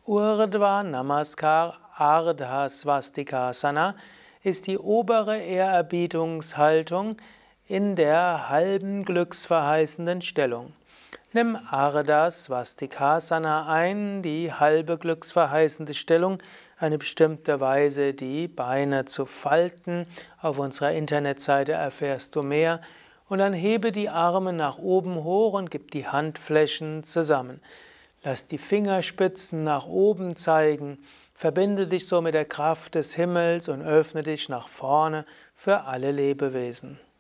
Urdhva Namaskar Ardha Swastikasana ist die obere Ehrerbietungshaltung in der halben glücksverheißenden Stellung. Nimm Ardha Swastikasana ein, die halbe glücksverheißende Stellung, eine bestimmte Weise, die Beine zu falten. Auf unserer Internetseite erfährst du mehr. Und dann hebe die Arme nach oben hoch und gib die Handflächen zusammen. Lass die Fingerspitzen nach oben zeigen. Verbinde dich so mit der Kraft des Himmels und öffne dich nach vorne für alle Lebewesen.